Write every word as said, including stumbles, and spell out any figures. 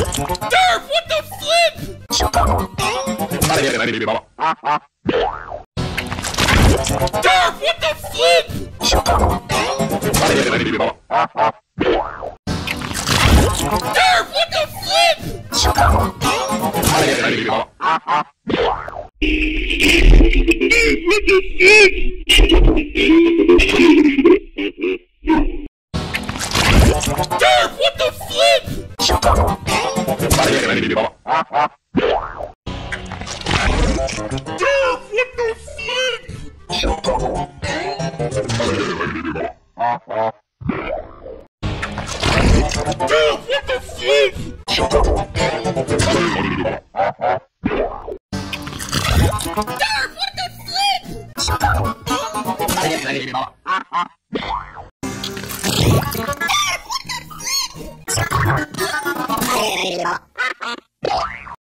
Derp, what the flip? Derp, what the flip? Derp, what the flip? Derp, what the flip? Derp, what the flip? Derp, what the flip? Derp, what the flip? Derp, what the flip?